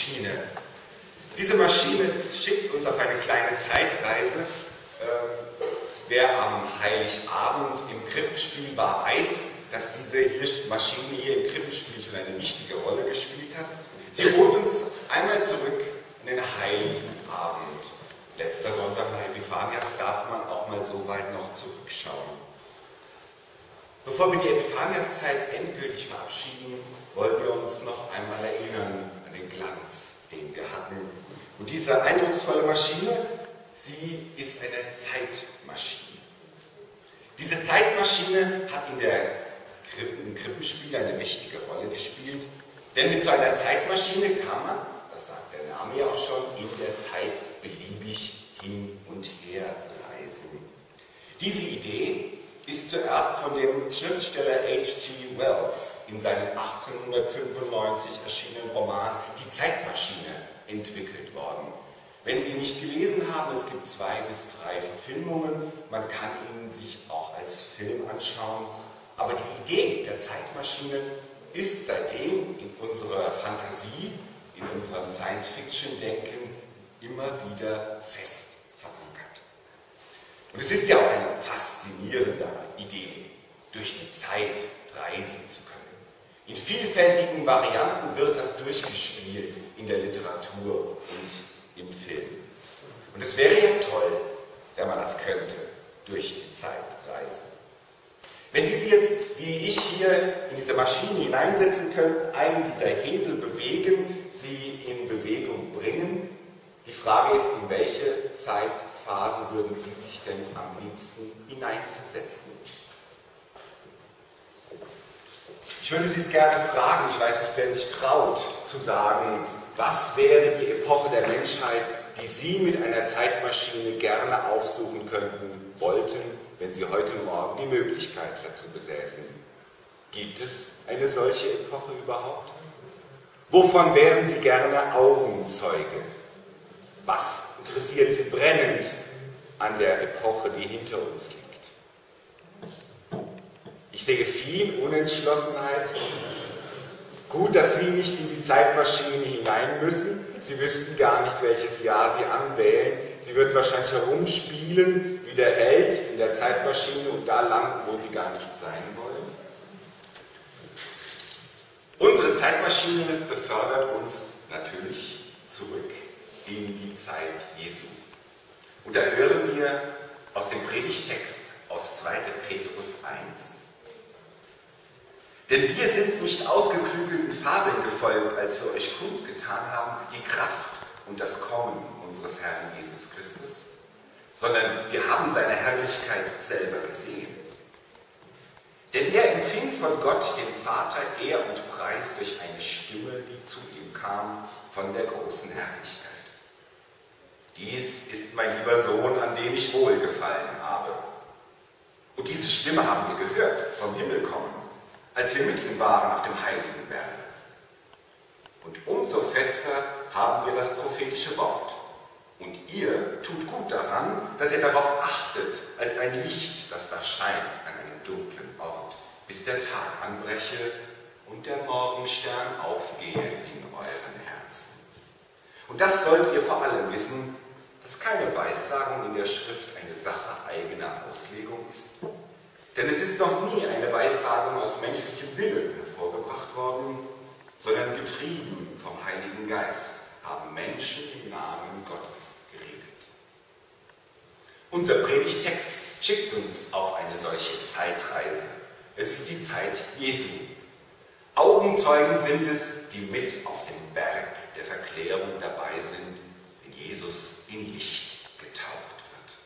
Maschine. Diese Maschine schickt uns auf eine kleine Zeitreise. Wer am Heiligabend im Krippenspiel war, weiß, dass diese Maschine hier im Krippenspiel schon eine wichtige Rolle gespielt hat. Sie holt uns einmal zurück in den Heiligen Abend. Letzter Sonntag nach Epiphanias darf man auch mal so weit noch zurückschauen. Bevor wir die Epiphaniaszeit endgültig verabschieden, wollen wir uns noch einmal erinnern an den Glanz, den wir hatten. Und diese eindrucksvolle Maschine, sie ist eine Zeitmaschine. Diese Zeitmaschine hat im Krippenspiel eine wichtige Rolle gespielt, denn mit so einer Zeitmaschine kann man, das sagt der Name ja auch schon, in der Zeit beliebig hin und her reisen. Diese Idee ist zuerst von dem Schriftsteller H.G. Wells in seinem 1895 erschienenen Roman Die Zeitmaschine entwickelt worden. Wenn Sie ihn nicht gelesen haben, es gibt 2 bis 3 Verfilmungen, man kann ihn sich auch als Film anschauen, aber die Idee der Zeitmaschine ist seitdem in unserer Fantasie, in unserem Science-Fiction-Denken immer wieder fest verankert. Und es ist ja auch eine faszinierende Idee, durch die Zeit reisen zu können. In vielfältigen Varianten wird das durchgespielt in der Literatur und im Film. Und es wäre ja toll, wenn man das könnte, durch die Zeit reisen. Wenn Sie sich jetzt, wie ich hier, in diese Maschine hineinsetzen können, einen dieser Hebel bewegen, sie in Bewegung bringen, die Frage ist, in welche Zeitphase würden Sie sich denn am liebsten hineinversetzen? Ich würde Sie es gerne fragen, ich weiß nicht, wer sich traut, zu sagen, was wäre die Epoche der Menschheit, die Sie mit einer Zeitmaschine gerne aufsuchen könnten, wollten, wenn Sie heute Morgen die Möglichkeit dazu besäßen. Gibt es eine solche Epoche überhaupt? Wovon wären Sie gerne Augenzeuge? Was interessiert Sie brennend an der Epoche, die hinter uns liegt? Ich sehe viel Unentschlossenheit. Gut, dass Sie nicht in die Zeitmaschine hinein müssen. Sie wüssten gar nicht, welches Jahr Sie anwählen. Sie würden wahrscheinlich herumspielen wie der Held in der Zeitmaschine und da landen, wo Sie gar nicht sein wollen. Unsere Zeitmaschine befördert uns natürlich zurück in die Zeit Jesu. Und da hören wir aus dem Predigtext aus 2. Petrus 1. Denn wir sind nicht ausgeklügelten Fabeln gefolgt, als wir euch kundgetan haben, die Kraft und das Kommen unseres Herrn Jesus Christus, sondern wir haben seine Herrlichkeit selber gesehen. Denn er empfing von Gott, dem Vater, Ehr und Preis durch eine Stimme, die zu ihm kam, von der großen Herrlichkeit. Dies ist mein lieber Sohn, an dem ich wohlgefallen habe. Und diese Stimme haben wir gehört, vom Himmel kommen, als wir mit ihm waren auf dem heiligen Berge. Und umso fester haben wir das prophetische Wort. Und ihr tut gut daran, dass ihr darauf achtet, als ein Licht, das da scheint an einem dunklen Ort, bis der Tag anbreche und der Morgenstern aufgehe in euren Herzen. Und das sollt ihr vor allem wissen, dass keine Weissagung in der Schrift eine Sache eigener Auslegung ist. Denn es ist noch nie eine Weissagung aus menschlichem Willen hervorgebracht worden, sondern getrieben vom Heiligen Geist haben Menschen im Namen Gottes geredet. Unser Predigtext schickt uns auf eine solche Zeitreise. Es ist die Zeit Jesu. Augenzeugen sind es, die mit auf dem Berg der Verklärung dabei sind, wenn Jesus in Licht getauft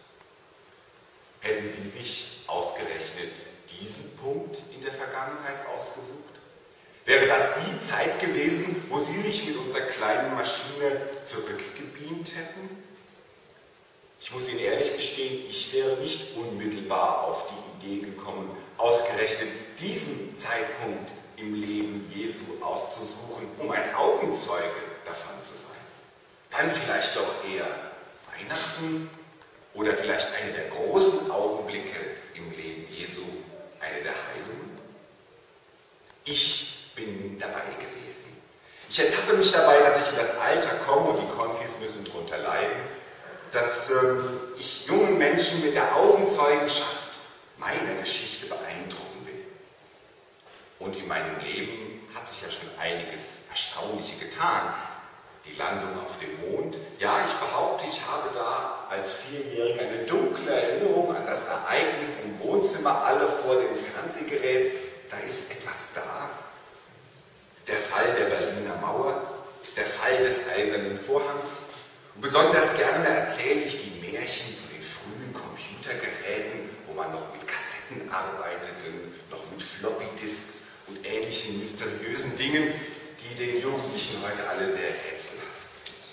wird. Hätten Sie sich ausgerechnet diesen Punkt in der Vergangenheit ausgesucht? Wäre das die Zeit gewesen, wo Sie sich mit unserer kleinen Maschine zurückgebeamt hätten? Ich muss Ihnen ehrlich gestehen, ich wäre nicht unmittelbar auf die Idee gekommen, ausgerechnet diesen Zeitpunkt im Leben Jesu auszusuchen, um ein Augenzeuge davon zu sein. Dann vielleicht doch eher Weihnachten oder vielleicht eine der großen Augenblicke im Leben Jesu, eine der Heiligen. Ich bin dabei gewesen. Ich ertappe mich dabei, dass ich in das Alter komme, die Konfis müssen drunter leiden, dass ich jungen Menschen mit der Augenzeugenschaft meiner Geschichte beeindrucken will. Und in meinem Leben hat sich ja schon einiges Erstaunliche getan. Die Landung auf dem Mond. Ja, ich behaupte, ich habe da als Vierjähriger eine dunkle Erinnerung an das Ereignis im Wohnzimmer, alle vor dem Fernsehgerät. Da ist etwas da. Der Fall der Berliner Mauer, der Fall des Eisernen Vorhangs. Und besonders gerne erzähle ich die Märchen von den frühen Computergeräten, wo man noch mit Kassetten arbeitete, noch mit Floppy-Disks und ähnlichen mysteriösen Dingen, die den Jugendlichen heute alle sehr rätselhaft sind.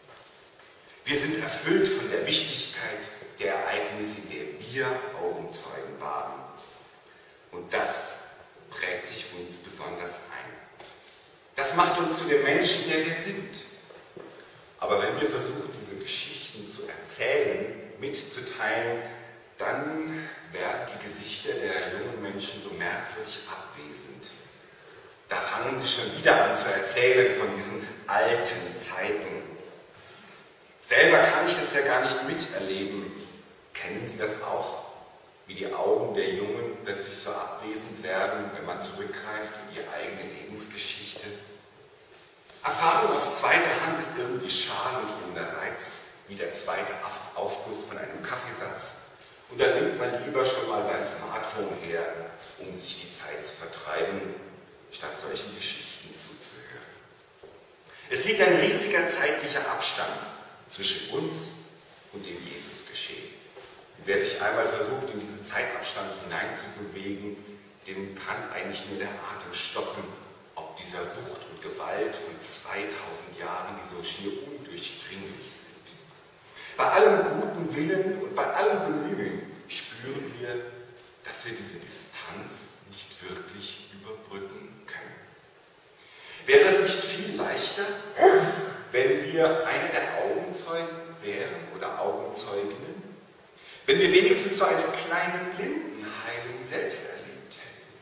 Wir sind erfüllt von der Wichtigkeit der Ereignisse, in denen wir Augenzeugen waren. Und das prägt sich uns besonders ein. Das macht uns zu dem Menschen, der wir sind. Aber wenn wir versuchen, diese Geschichten zu erzählen, mitzuteilen, dann werden die Gesichter der jungen Menschen so merkwürdig abwesend. Da fangen sie schon wieder an zu erzählen von diesen alten Zeiten. Selber kann ich das ja gar nicht miterleben. Kennen Sie das auch? Wie die Augen der Jungen plötzlich so abwesend werden, wenn man zurückgreift in ihre eigene Lebensgeschichte. Erfahrung aus zweiter Hand ist irgendwie schal und ohne Reiz, wie der zweite Aufguss von einem Kaffeesatz. Und dann nimmt man lieber schon mal sein Smartphone her, um sich die Zeit zu vertreiben, statt solchen Geschichten zuzuhören. Es liegt ein riesiger zeitlicher Abstand zwischen uns und dem Jesusgeschehen. Und wer sich einmal versucht, in diesen Zeitabstand hineinzubewegen, dem kann eigentlich nur der Atem stocken, ob dieser Wucht und Gewalt von 2000 Jahren, die so schier undurchdringlich sind. Bei allem guten Willen und bei allem Bemühen spüren wir, dass wir diese Distanz nicht wirklich überbrücken können. Wäre es nicht viel leichter, wenn wir eine der Augenzeugen wären oder Augenzeuginnen? Wenn wir wenigstens so eine kleine Blindenheilung selbst erlebt hätten?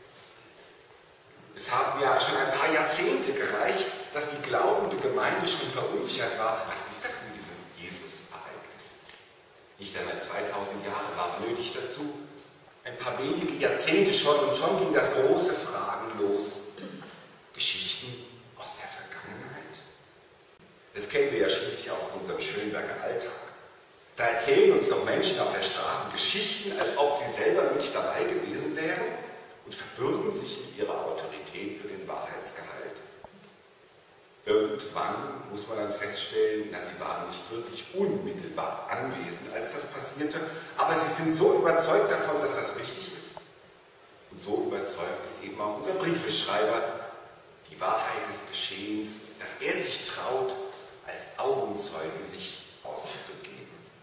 Es haben ja schon ein paar Jahrzehnte gereicht, dass die glaubende Gemeinde schon verunsichert war. Was ist das mit diesem Jesus-Ereignis? Nicht einmal 2000 Jahre waren nötig dazu. Ein paar wenige Jahrzehnte schon und schon ging das große Fragen los. Geschichten aus der Vergangenheit? Das kennen wir ja schließlich auch aus unserem Schönberger Alltag. Da erzählen uns doch Menschen auf der Straße Geschichten, als ob sie selber mit dabei gewesen wären und verbürgen sich mit ihrer Autorität für den Wahrheitsgehalt. Irgendwann muss man dann feststellen, na, sie waren nicht wirklich unmittelbar anwesend, als das passierte, aber sie sind so überzeugt davon, dass das richtig ist. Und so überzeugt ist eben auch unser Briefeschreiber, die Wahrheit des Geschehens, dass er sich traut, als Augenzeuge sich auszugeben.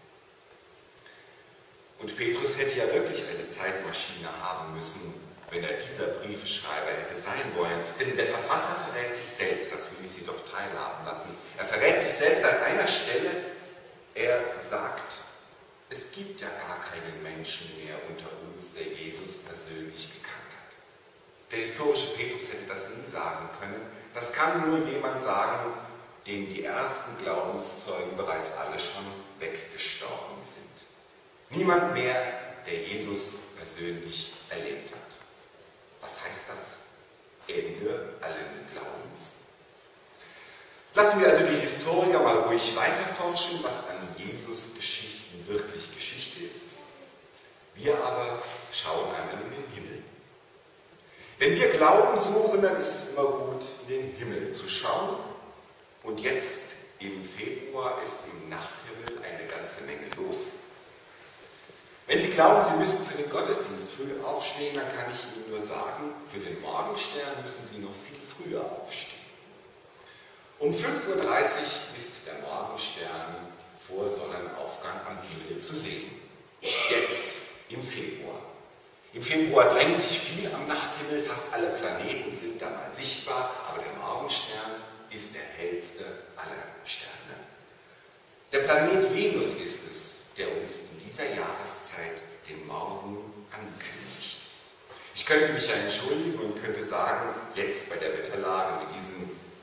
Und Petrus hätte ja wirklich eine Zeitmaschine haben müssen, wenn er dieser Briefeschreiber hätte sein wollen. Denn der Verfasser verrät sich selbst, das will ich Sie doch teilhaben lassen. Er verrät sich selbst an einer Stelle, er sagt, es gibt ja gar keinen Menschen mehr unter uns, der Jesus persönlich gekannt hat. Der historische Petrus hätte das nie sagen können. Das kann nur jemand sagen, dem die ersten Glaubenszeugen bereits alle schon weggestorben sind. Niemand mehr, der Jesus persönlich erlebt hat. Was heißt das? Ende allen Glaubens. Lassen wir also die Historiker mal ruhig weiterforschen, was an Jesus Geschichten wirklich Geschichte ist. Wir aber schauen einmal in den Himmel. Wenn wir Glauben suchen, dann ist es immer gut, in den Himmel zu schauen. Und jetzt im Februar ist im Nachthimmel eine ganze Menge los. Wenn Sie glauben, Sie müssen für den Gottesdienst früh aufstehen, dann kann ich Ihnen nur sagen, für den Morgenstern müssen Sie noch viel früher aufstehen. Um 5:30 Uhr ist der Morgenstern vor Sonnenaufgang am Himmel zu sehen. Jetzt im Februar. Im Februar drängt sich viel am Nachthimmel, fast alle Planeten sind da mal sichtbar, aber der Morgenstern ist der hellste aller Sterne. Der Planet Venus ist es, der uns in dieser Jahreszeit den Morgen ankündigt. Ich könnte mich ja entschuldigen und könnte sagen, jetzt bei der Wetterlage mit diesem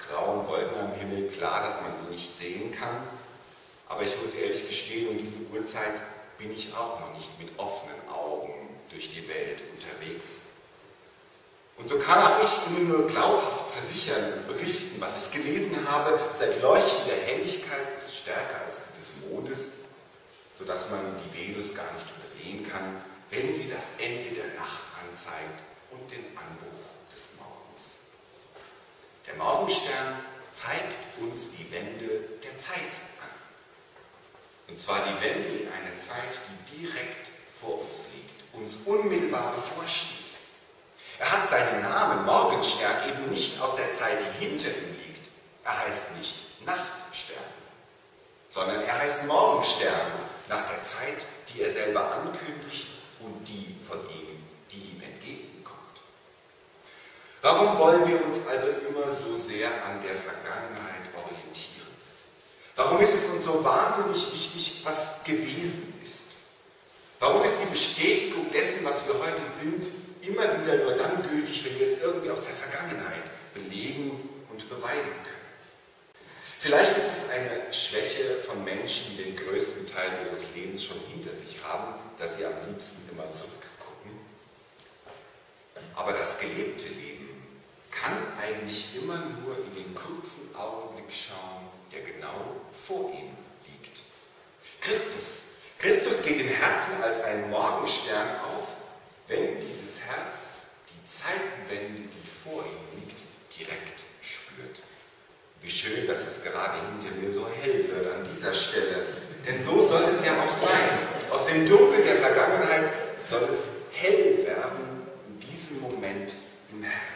grauen Wolken am Himmel, klar, dass man sie nicht sehen kann. Aber ich muss ehrlich gestehen, um diese Uhrzeit bin ich auch noch nicht mit offenen Augen durch die Welt unterwegs. Und so kann auch ich Ihnen nur glaubhaft versichern und berichten, was ich gelesen habe, sein Leuchten der Helligkeit ist stärker als die des Mondes, sodass man die Venus gar nicht übersehen kann, wenn sie das Ende der Nacht anzeigt und den Anbruch des Morgens. Der Morgenstern zeigt uns die Wende der Zeit an. Und zwar die Wende in eine Zeit, die direkt vor uns liegt, uns unmittelbar bevorsteht. Er hat seinen Namen Morgenstern eben nicht aus der Zeit, die hinter ihm liegt. Er heißt nicht Nachtstern, sondern er heißt Morgenstern nach der Zeit, die er selber ankündigt und die ihm entgegenkommt. Warum wollen wir uns also immer so sehr an der Vergangenheit orientieren? Warum ist es uns so wahnsinnig wichtig, was gewesen ist? Warum ist die Bestätigung dessen, was wir heute sind, immer wieder nur dann gültig, wenn wir es irgendwie aus der Vergangenheit belegen und beweisen können? Vielleicht ist es eine Schwäche von Menschen, die den größten Teil ihres Lebens schon hinter sich haben, dass sie am liebsten immer zurückgucken. Aber das gelebte Leben kann eigentlich immer nur in den kurzen Augenblick schauen, der genau vor ihm liegt. Christus geht im Herzen als ein Morgenstern auf, wenn dieses Herz die Zeitenwende, die vor ihm liegt, direkt spürt. Wie schön, dass es gerade hinter mir so hell wird an dieser Stelle. Denn so soll es ja auch sein. Aus dem Dunkel der Vergangenheit soll es hell werden in diesem Moment im Herzen.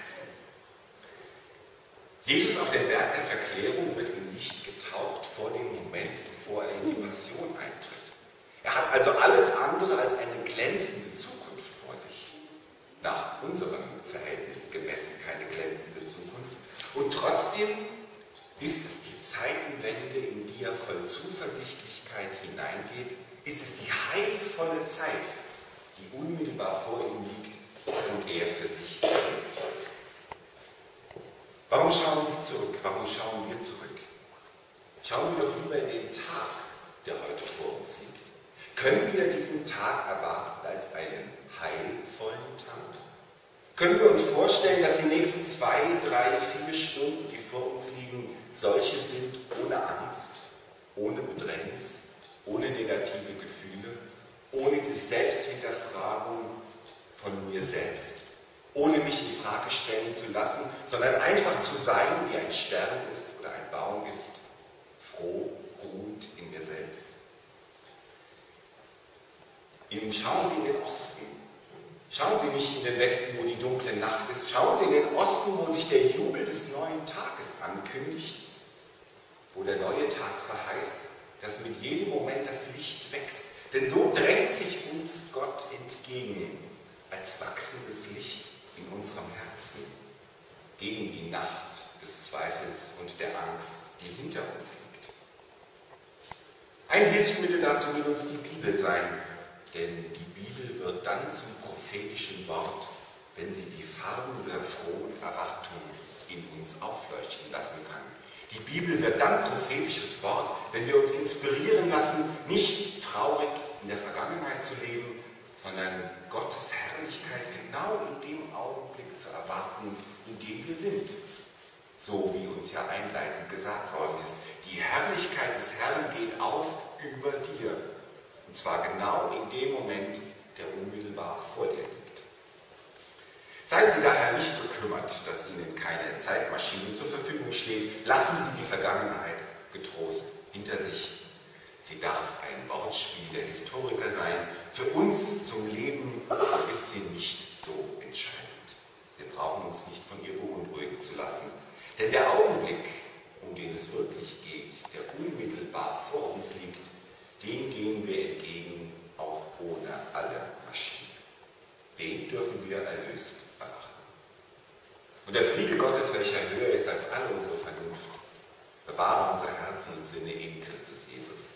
Jesus auf den Berg der Verklärung wird in Licht getaucht vor dem Moment, bevor er in die Passion eintritt. Er hat also alles andere als eine glänzende Zukunft vor sich. Nach unserem Verhältnis gemessen keine glänzende Zukunft. Und trotzdem ist es die Zeitenwende, in die er voll Zuversichtlichkeit hineingeht, ist es die heilvolle Zeit, die unmittelbar vor ihm liegt und er für sich erlebt. Warum schauen Sie zurück? Warum schauen wir zurück? Schauen wir doch lieber in den Tag, der heute vor uns liegt. Können wir diesen Tag erwarten als einen heilvollen Tag? Können wir uns vorstellen, dass die nächsten 2, 3, 4 Stunden, die vor uns liegen, solche sind ohne Angst, ohne Bedrängnis, ohne negative Gefühle, ohne die Selbsthinterfragung von mir selbst, ohne mich in Frage stellen zu lassen, sondern einfach zu sein, wie ein Stern ist oder ein Baum ist, froh, ruhend in mir selbst? Schauen Sie in den Osten. Schauen Sie nicht in den Westen, wo die dunkle Nacht ist. Schauen Sie in den Osten, wo sich der Jubel des neuen Tages ankündigt, wo der neue Tag verheißt, dass mit jedem Moment das Licht wächst. Denn so drängt sich uns Gott entgegen, als wachsendes Licht in unserem Herzen, gegen die Nacht des Zweifels und der Angst, die hinter uns liegt. Ein Hilfsmittel dazu wird uns die Bibel sein. Denn die Bibel wird dann zum prophetischen Wort, wenn sie die Farben der frohen Erwartung in uns aufleuchten lassen kann. Die Bibel wird dann prophetisches Wort, wenn wir uns inspirieren lassen, nicht traurig in der Vergangenheit zu leben, sondern Gottes Herrlichkeit genau in dem Augenblick zu erwarten, in dem wir sind. So wie uns ja einleitend gesagt worden ist. Die Herrlichkeit des Herrn geht auf über dir. Und zwar genau in dem Moment, der unmittelbar vor dir liegt. Seien Sie daher nicht bekümmert, dass Ihnen keine Zeitmaschine zur Verfügung steht. Lassen Sie die Vergangenheit getrost hinter sich. Sie darf ein Wortspiel der Historiker sein. Für uns zum Leben ist sie nicht so entscheidend. Wir brauchen uns nicht von ihr beunruhigen zu lassen. Denn der Augenblick, um den es wirklich geht, der unmittelbar vor uns liegt, dem gehen wir entgegen, auch ohne alle Maschinen. Den dürfen wir erlöst erwarten. Und der Friede Gottes, welcher höher ist als alle unsere Vernunft, bewahre unser Herzen und Sinne in Christus Jesus.